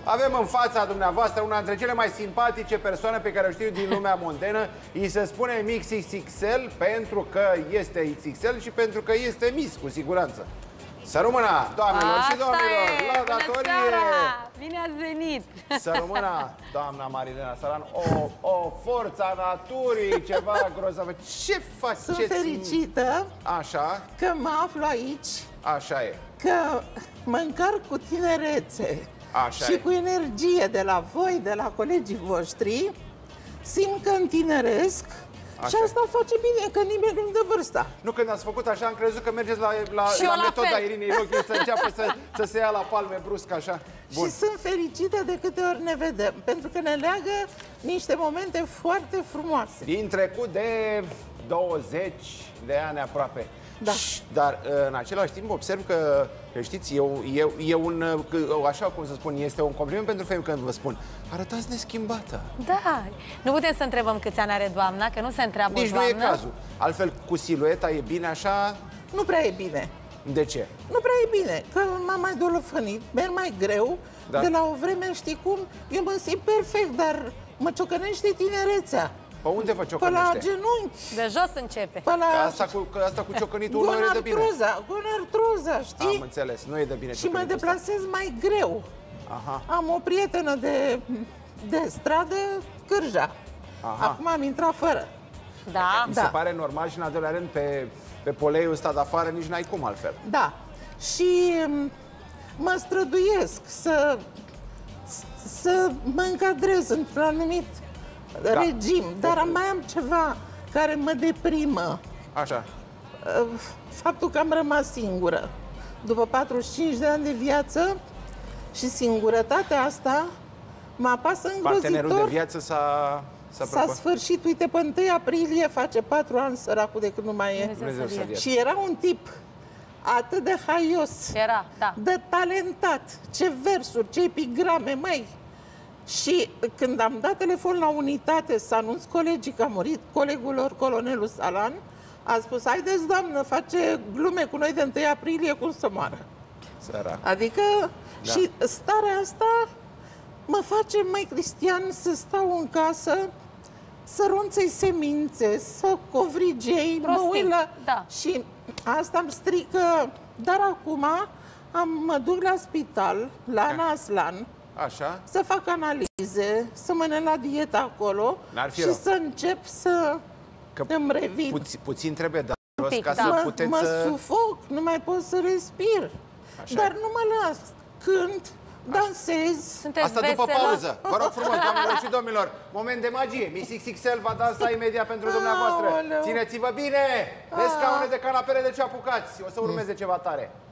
Avem în fața dumneavoastră una dintre cele mai simpatice persoane pe care o știu din lumea mondenă. Îi se spune Mix XXL pentru că este XXL și pentru că este Miss, cu siguranță. Să rămână, doamnelor și domnilor, la datorie! Bine ați venit! Să rămână, doamna Marilena Salan, o forță a naturii, ceva grozav. Ce faceți? Sunt fericită așa, că mă aflu aici, așa e. că mă încarc cu tinerețe Așa și e. cu energie de la voi, de la colegii voștri. Simt că întineresc. Și asta face bine, că nimeni nu-mi dă vârsta. Nu, când ați făcut așa, am crezut că mergeți la metoda Irinei Rochiu, să înceapă să se ia la palme brusc, așa. Bun. Și sunt fericită de câte ori ne vedem, pentru că ne leagă niște momente foarte frumoase. Din trecut de 20 de ani aproape. Da. Dar în același timp observ că, știți, e un, așa cum să spun, este un compliment pentru femei când vă spun, arătați neschimbată. Da, nu putem să întrebăm câți ani are doamna, că nu se întreabă Nici doamnă. nu e cazul. Altfel, cu silueta e bine așa? Nu prea e bine. De ce? Nu prea e bine, că m-am mai dolofănit, merg mai greu. Da. De la o vreme, știi cum, eu mă simt perfect, dar mă ciocănește tinerețea. Pe unde vă Pe ciocănește? la genunchi. De jos începe. Pe la... Asta cu ciocănitul nu e de bine. Gonartroza, știi? Am înțeles, nu e de bine. Și mă deplasez mai greu. Aha. Am o prietenă de stradă, Cârja. Aha. Acum am intrat fără. Da. Mi se pare normal și în al doilea rând pe poleiul ăsta de afară nici n-ai cum altfel. Da. Și mă străduiesc să mă încadrez într-un anumit regim. Dar mai am ceva care mă deprimă. Așa. Faptul că am rămas singură. După 45 de ani de viață și singurătatea asta mă apasă îngrozitor. Partenerul de viață s-a sfârșit, uite, pe 1 aprilie face 4 ani săracul de când nu mai e. Dumnezeu să-l ierte. Și era un tip atât de haios, Era, da. de talentat, ce versuri, ce epigrame, măi. Și când am dat telefon la unitate să anunț colegii că a murit, colegul lor, colonelul Salan, a spus, haideți, doamnă, face glume cu noi de 1 aprilie, cum să moară. Sărac. Adică, Da. și starea asta mă face, mai Cristian, să stau în casă, să ronțăi semințe, să covrigei, mă uit la... Da. Și asta îmi strică. Dar acum mă duc la spital, la Ana Aslan, Așa. să fac analize, să mănânc la dietă acolo și să încep să îmi revin. Puțin trebuie dat jos pic, ca da. să puteți Mă sufoc, nu mai pot să respir. Așa Dar e. nu mă las. Cânt, dansez. Sunteți Asta după veselă? pauză. Vă rog frumos, doamnelor și domnilor, moment de magie. Miss XXL va dansa imediat pentru dumneavoastră. Aoleu. Țineți-vă bine! Pe scaune de canapele de ce apucați. O să urmeze ceva tare.